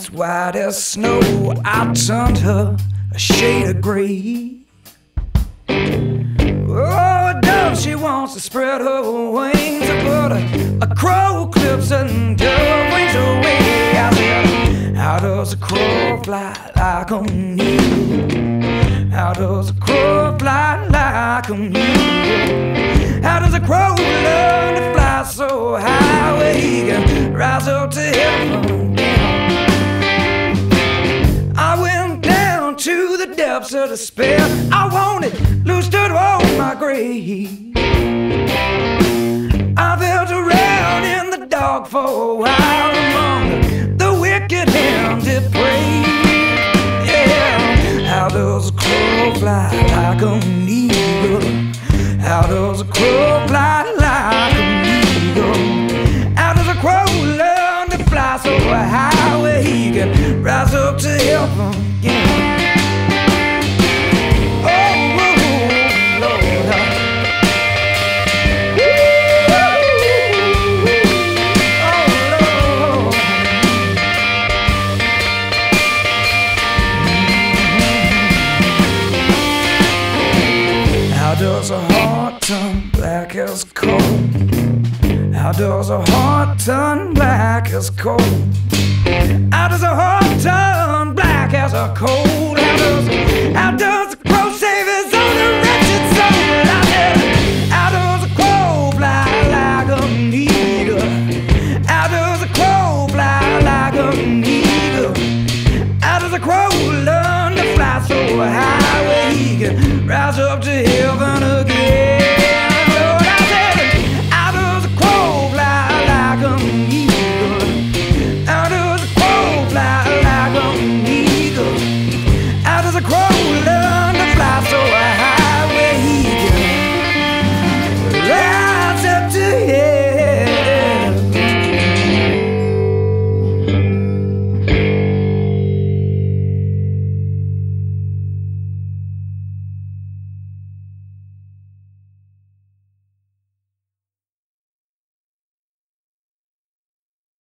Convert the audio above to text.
once white as snow, I turned her a shade of gray. Oh, a dove, she wants to spread her wings, but a crow clips and her wings away. I said, how does a crow fly like an eagle? How does a crow fly like an eagle? How does a crow learn to fly so high where he can rise up to heaven? I went down to the depths of despair. I wanted loose to hold my grave. I felt around in the dark for a while among the wicked hands that pray. Yeah, how does a crow fly like an eagle? How does a crow fly like an eagle? How does a crow learn to fly so high where he can rise up to heaven again? Oh, Lord. Oh, Lord. How does a heart turn black as coal? How does a heart turn black as coal? How does a heart turn black as a coal? How does